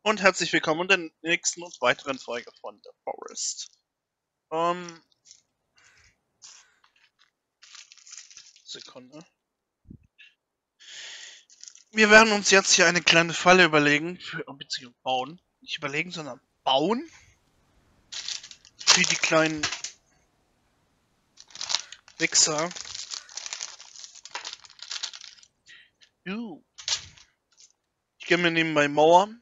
Und herzlich willkommen in der nächsten und weiteren Folge von The Forest. Sekunde. Wir werden uns jetzt hier eine kleine Falle überlegen, beziehungsweise bauen. Nicht überlegen, sondern bauen. Für die kleinen Wichser. Ich gehe mir nebenbei Mauern.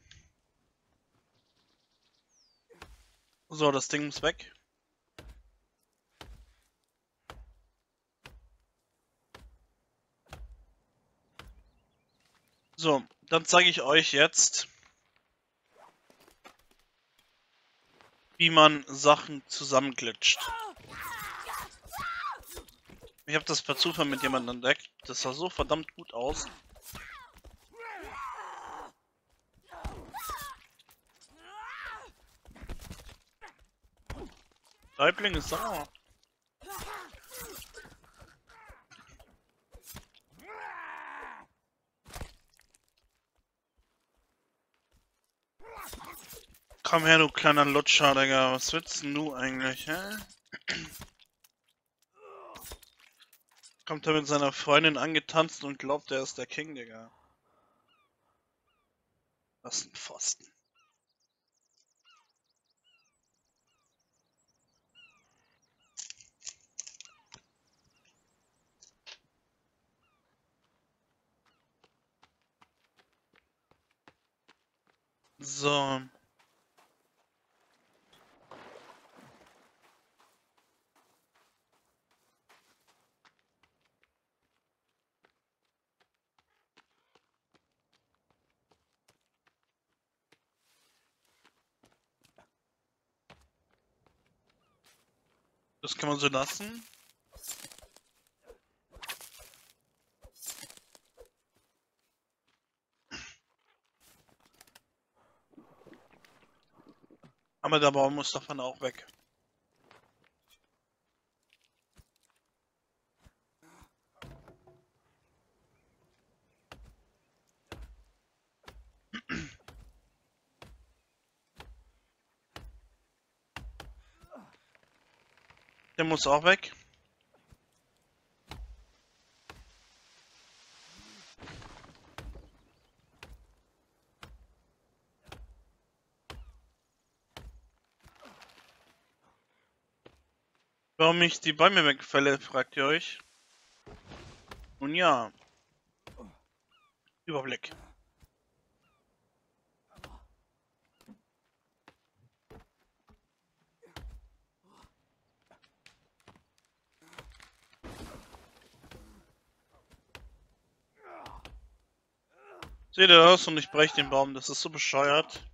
So, das Ding ist weg. So, dann zeige ich euch jetzt, wie man Sachen zusammenglitscht. Ich habe das per Zufall mit jemandem entdeckt. Das sah so verdammt gut aus. Leibling ist sauer. Komm her, du kleiner Lutscher, Digga. Was willst denn du eigentlich, hä? Kommt er mit seiner Freundin angetanzt und glaubt, er ist der King, Digga. Was ein Pfosten. So. Das kann man so lassen. Aber der Baum muss davon auch weg. Der muss auch weg. Warum ich die Bäume wegfälle, fragt ihr euch. Nun ja. Überblick. Seht ihr das? Und ich breche den Baum. Das ist so bescheuert.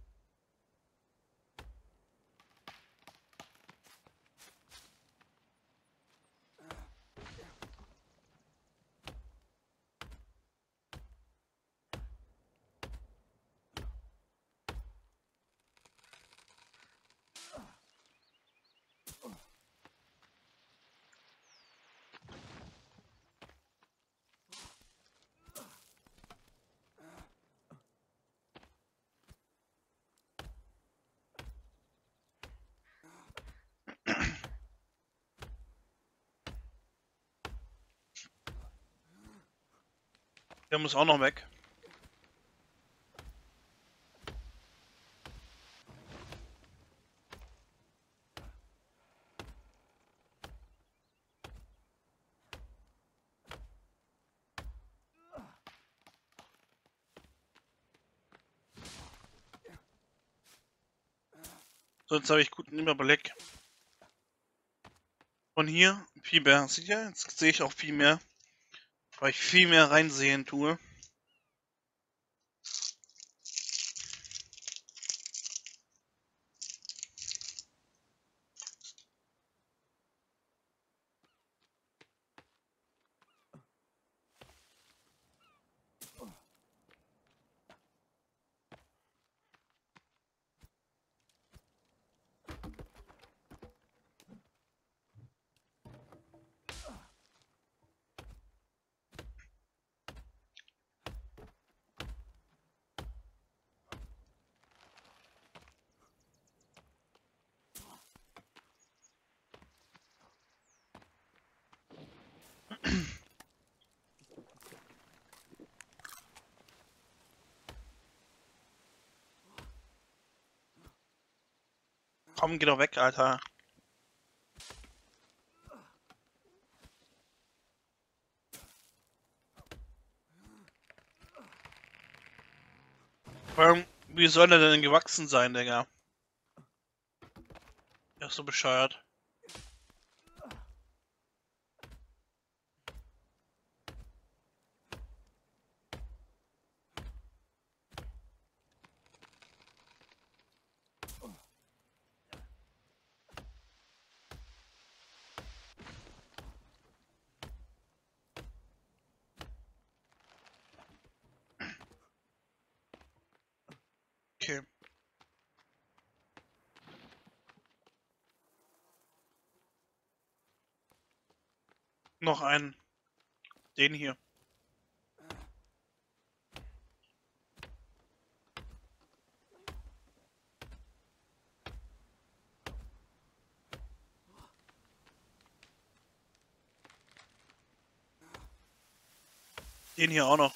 Der muss auch noch weg. So, jetzt habe ich guten Überblick. Von hier viel mehr. Seht ihr? Jetzt sehe ich auch viel mehr. Weil ich viel mehr reinsehen tue. Komm, geh doch weg, Alter. Wie soll er denn gewachsen sein, Digga? Er ist so bescheuert. Okay. Noch einen. Den hier. Den hier auch noch.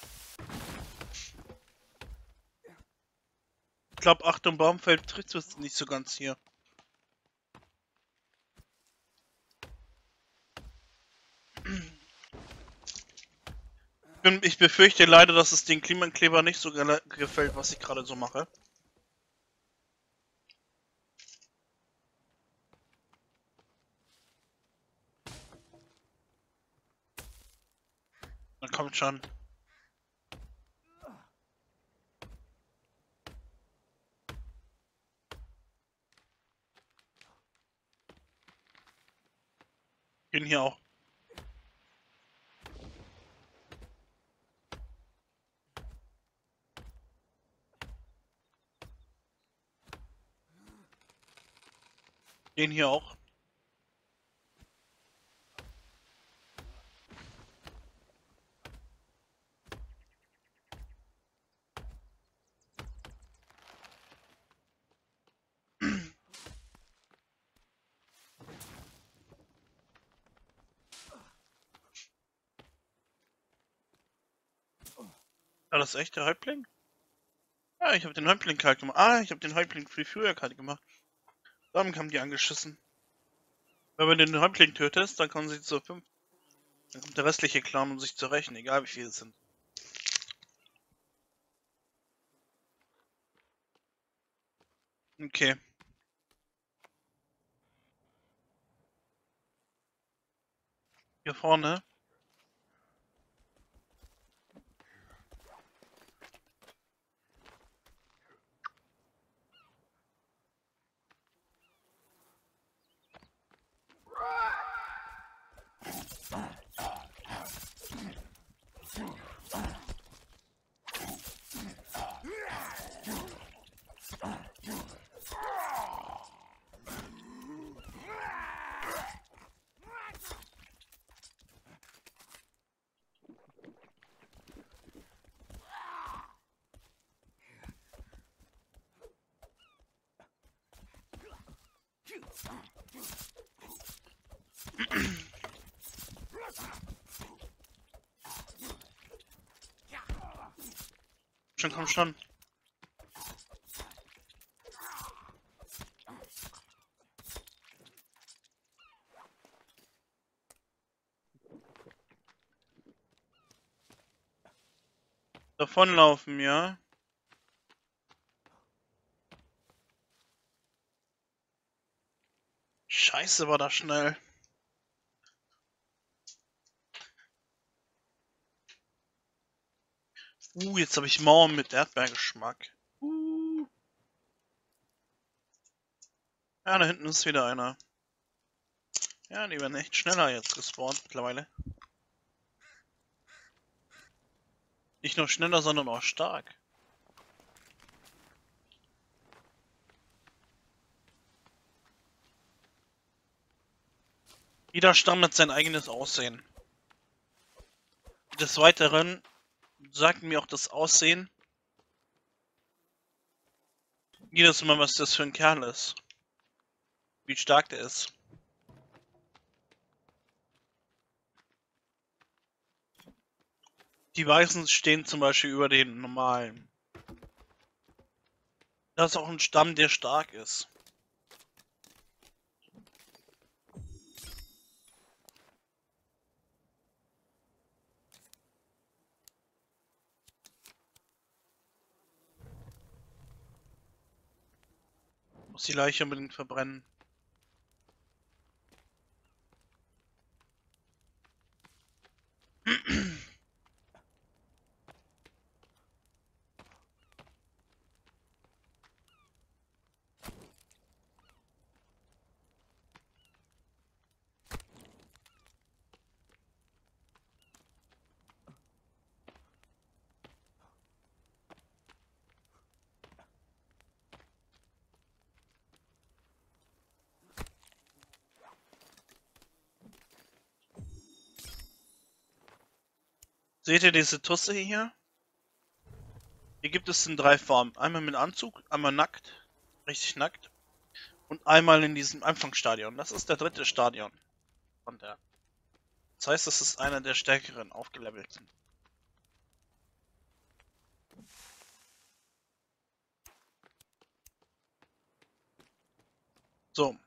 Ich glaube, Achtung, Baumfeld trifft es nicht so ganz hier. Ich befürchte leider, dass es den Klimakleber nicht so gefällt, was ich gerade so mache. Dann kommt schon. Den hier auch. Den hier auch. War das echt der Häuptling? Ja, ich habe den Häuptling kalt gemacht. Ah, ich habe den Häuptling viel früher kalt gemacht. Dann haben die angeschissen. Wenn du den Häuptling tötest, dann kommen sie zu 5. Dann kommt der restliche Clan, um sich zu rächen, egal wie viele es sind. Okay. Hier vorne. Schon, komm schon. Davonlaufen, ja. Scheiße, war das schnell. Jetzt habe ich Mauern mit Erdbeergeschmack. Ja, da hinten ist wieder einer. Ja, die werden echt schneller jetzt gespawnt mittlerweile. Nicht nur schneller, sondern auch stark. Jeder Stamm hat sein eigenes Aussehen. Des Weiteren sagt mir auch das Aussehen jedes Mal, was das für ein Kerl ist. Wie stark der ist. Die Weißen stehen zum Beispiel über den normalen. Das ist auch ein Stamm, der stark ist. Muss die Leiche unbedingt verbrennen. Seht ihr diese Tusse hier? Hier gibt es in 3 Formen. Einmal mit Anzug, einmal nackt, richtig nackt. Und einmal in diesem Anfangsstadion. Das ist der 3. Stadion. Von der. Das heißt, das ist einer der stärkeren, aufgelevelten. So.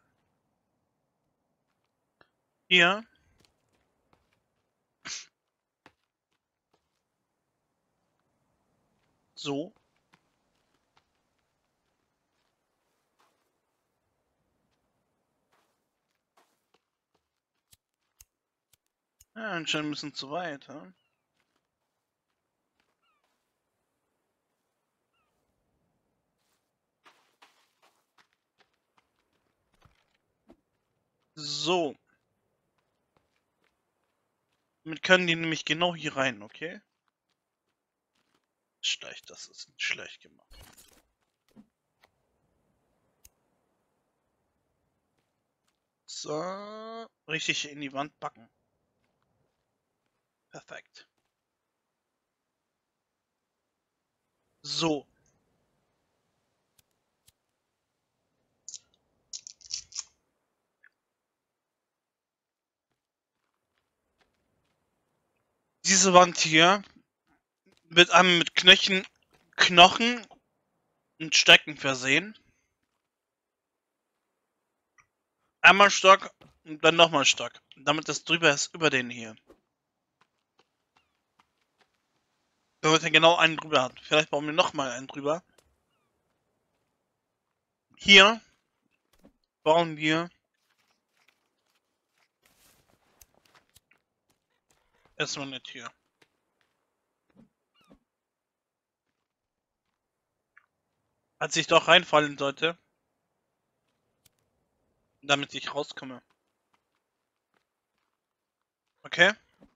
Hier. So. Ja, anscheinend ein bisschen zu weit, ja? So. Damit können die nämlich genau hier rein, okay? Schlecht, das ist nicht schlecht gemacht. So. Richtig in die Wand backen. Perfekt. So. Diese Wand hier wird einmal mit Knochen und Stecken versehen. Einmal Stock und dann nochmal Stock. Damit das drüber ist, über den hier. Damit er genau einen drüber hat. Vielleicht bauen wir nochmal einen drüber. Hier bauen wir erstmal eine Tür. Als ich doch reinfallen sollte. Damit ich rauskomme. Okay?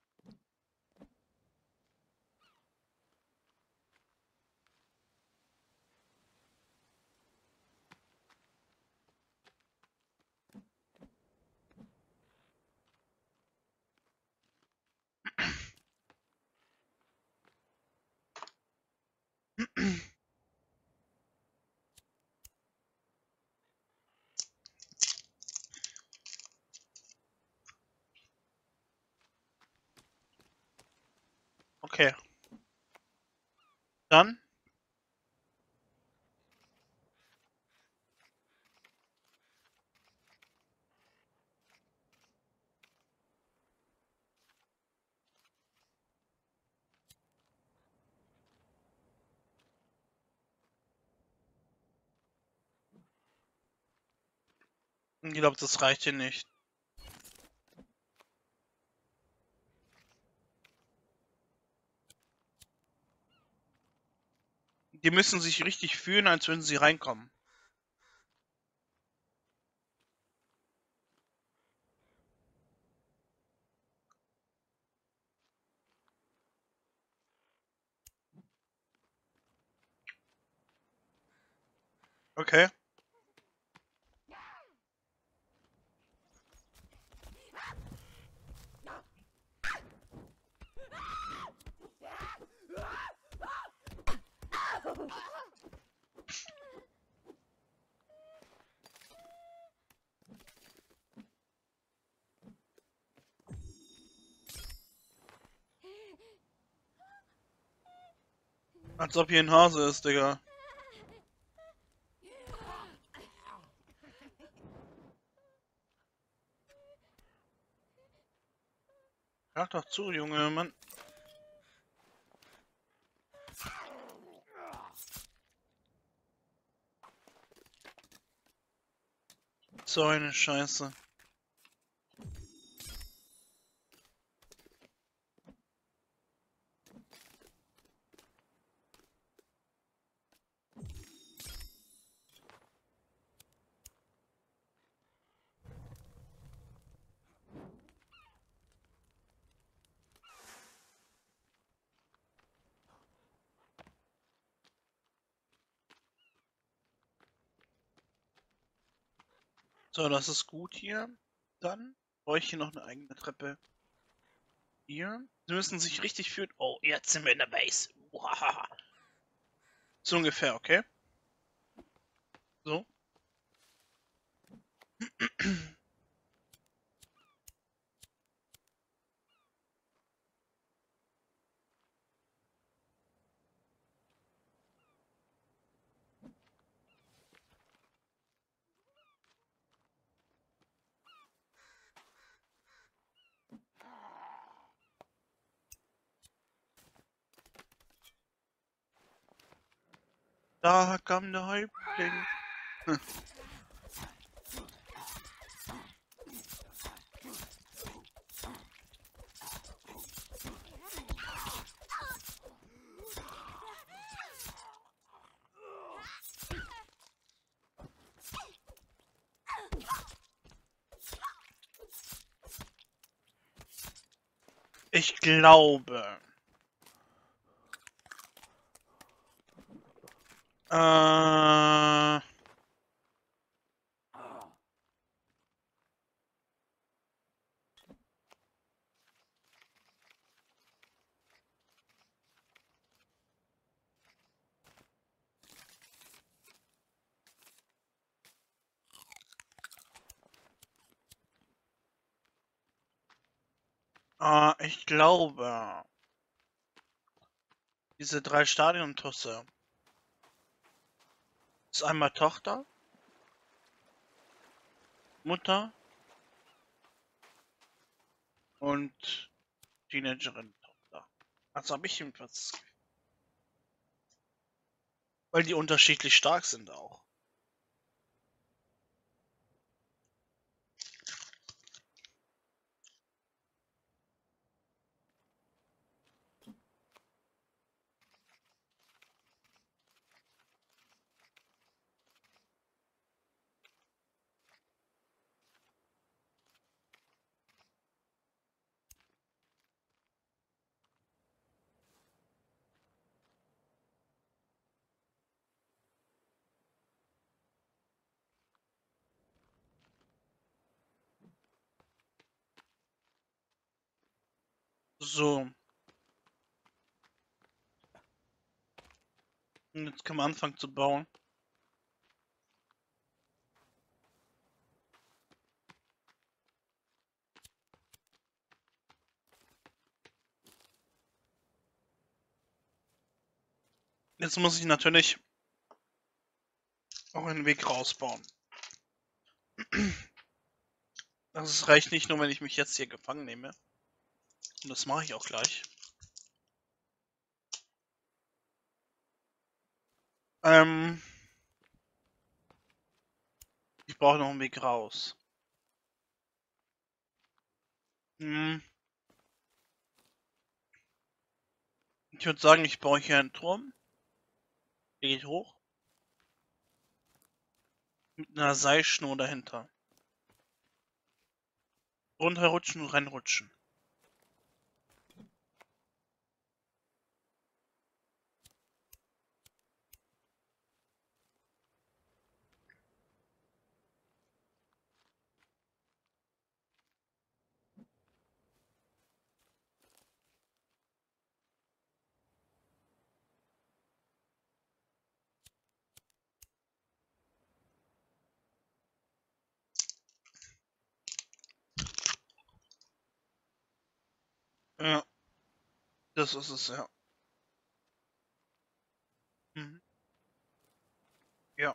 Okay. Dann. Ich glaube, das reicht hier nicht. Die müssen sich richtig fühlen, als würden sie reinkommen. Okay. Als ob hier ein Hase ist, Digga. Hör doch zu, Junge, Mann. So eine Scheiße. So, das ist gut hier. Dann brauche ich hier noch eine eigene Treppe. Hier. Sie müssen sich richtig fühlen. Oh, jetzt sind wir in der Base. Uhaha. So ungefähr, okay? So. Da kam der Häuptling. Hm. Ich glaube. Äh. Ich glaube. Diese 3 Stadiontusse. Ist einmal Tochter, Mutter und Teenagerin Tochter. Also habe ich jedenfalls. Weil die unterschiedlich stark sind auch. So. Und jetzt können wir anfangen zu bauen. Jetzt muss ich natürlich auch einen Weg rausbauen. Das reicht nicht nur, wenn ich mich jetzt hier gefangen nehme. Und das mache ich auch gleich. Ich brauche noch einen Weg raus. Ich würde sagen, ich baue hier einen Turm. Der geht hoch. Mit einer Seilschnur dahinter. Runterrutschen und reinrutschen. Ja, das ist es, ja. Mhm. Ja,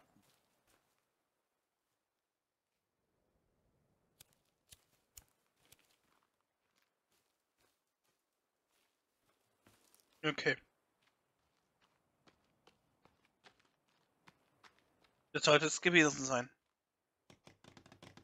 okay. Das sollte es gewesen sein.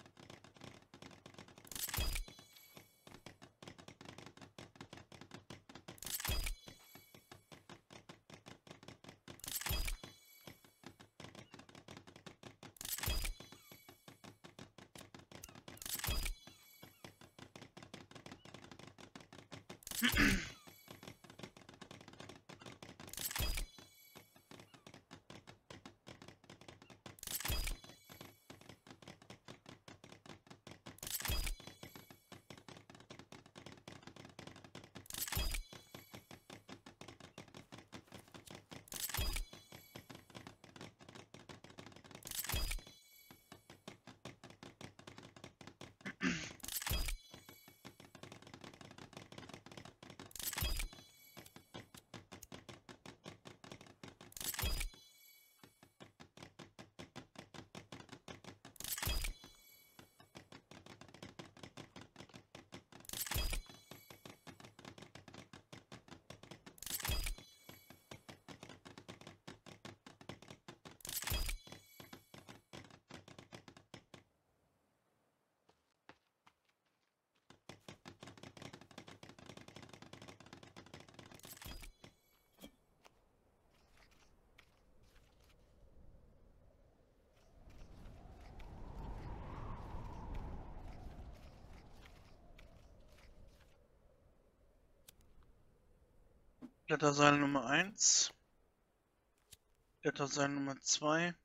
Kletterseil Nummer 1. Kletterseil Nummer 2.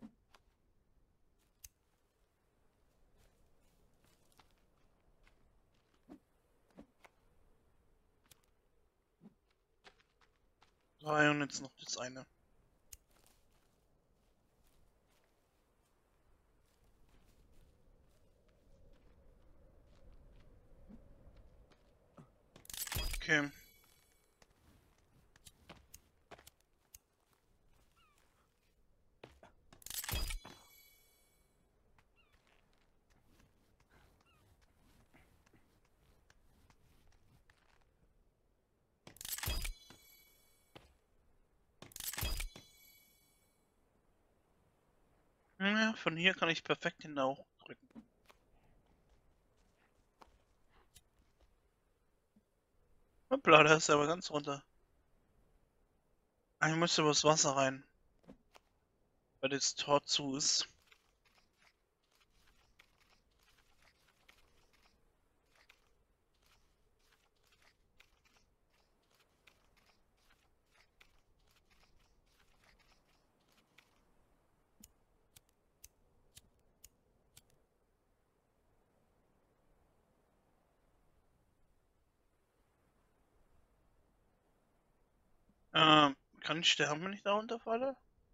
Drei und jetzt noch das eine. Okay. Ja, von hier kann ich perfekt den Lauch drücken. Hoppla, da ist er aber ganz runter. Ich müsste übers Wasser rein, weil das Tor zu ist. Kann ich sterben, wenn ich da runterfalle?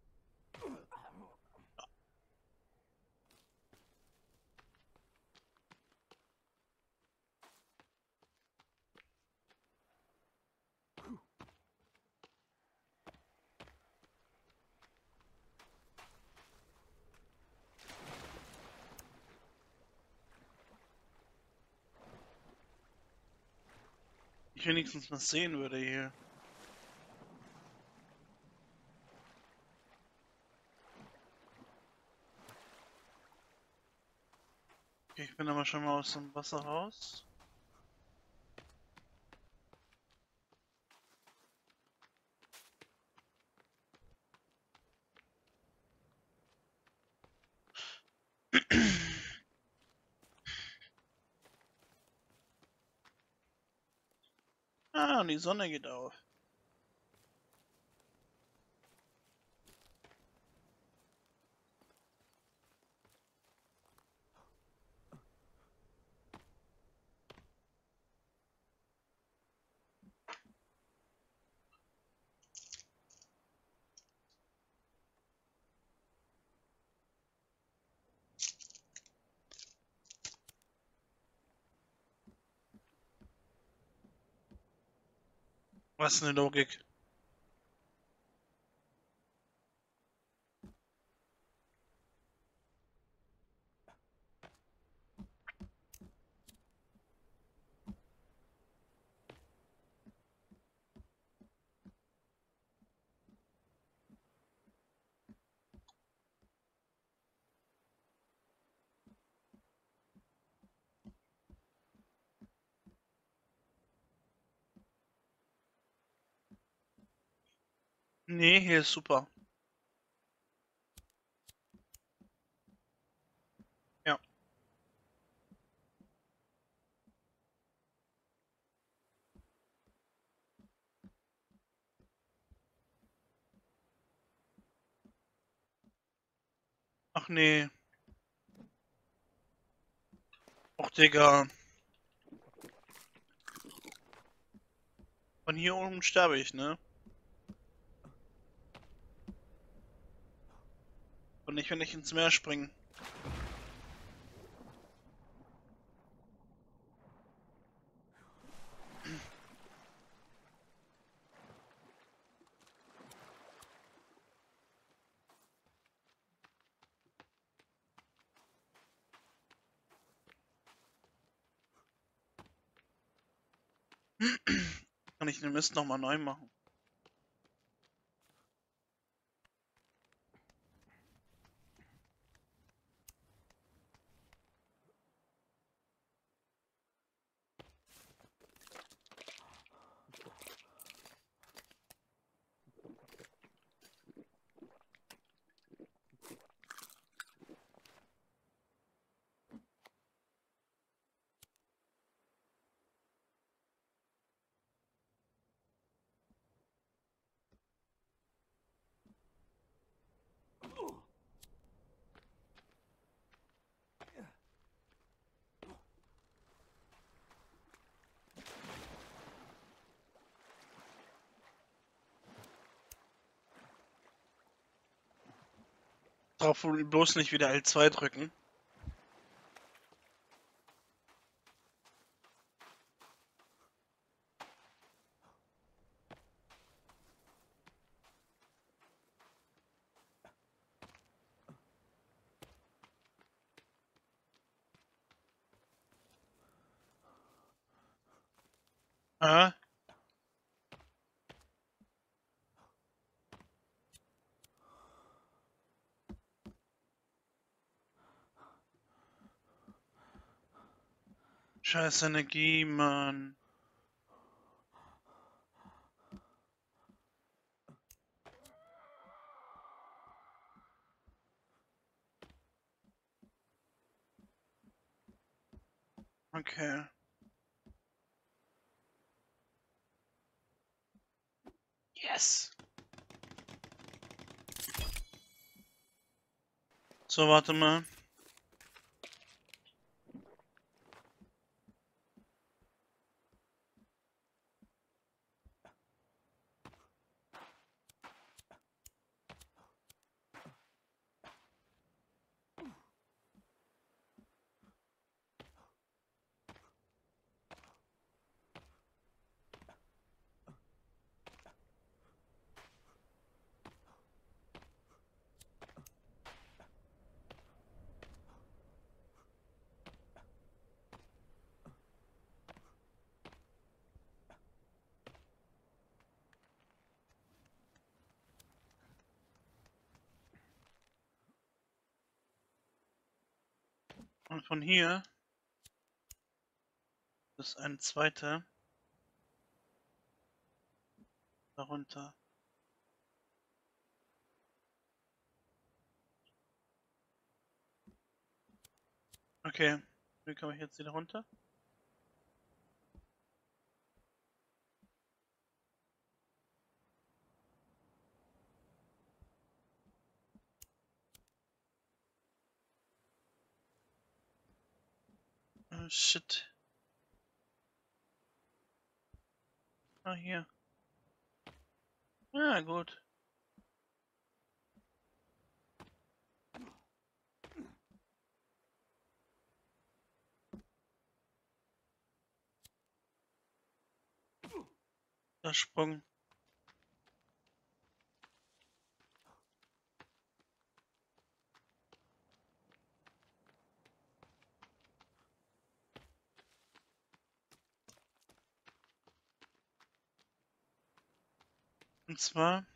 Ich wenigstens was sehen würde hier. Okay, ich bin aber schon mal aus dem Wasser raus. Ah, und die Sonne geht auf. Was eine Logik. Nee, hier ist super. Ja. Ach nee. Och, Digga. Von hier oben sterbe ich, ne? Und nicht, wenn ich ins Meer springe. Kann ich den Mist nochmal neu machen. Drauf bloß nicht wieder L2 drücken. Ah, scheiß Energie, Mann. Okay. Yes. So, warte mal. Und von hier ist ein zweiter darunter. Okay. Wie komme ich jetzt wieder runter? Oh, shit. Ah, hier. Ja, gut. Der Sprung. Und zwar.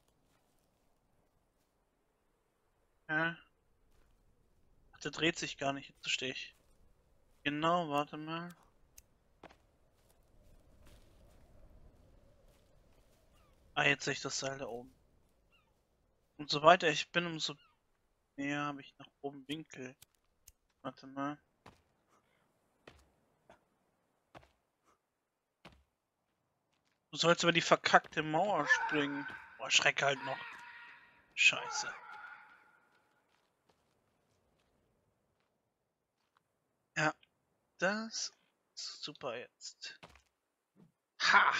Ja. Ach, der dreht sich gar nicht. Jetzt stehe ich. Genau, warte mal. Ah, jetzt sehe ich das Seil da oben. Umso weiter ich bin, umso mehr habe ich nach oben Winkel. Warte mal. Du sollst über die verkackte Mauer springen. Boah, Schreck halt noch. Scheiße. Das ist super jetzt. Ha!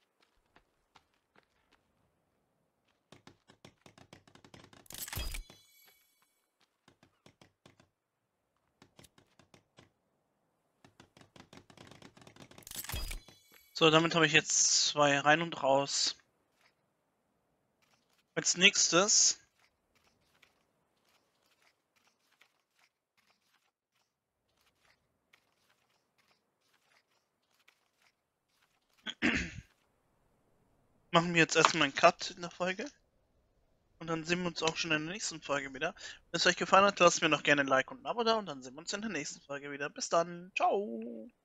So, damit habe ich jetzt 2 rein und raus. Als nächstes machen wir jetzt erstmal einen Cut in der Folge. Und dann sehen wir uns auch schon in der nächsten Folge wieder. Wenn es euch gefallen hat, lasst mir noch gerne ein Like und ein Abo da und dann sehen wir uns in der nächsten Folge wieder. Bis dann. Ciao.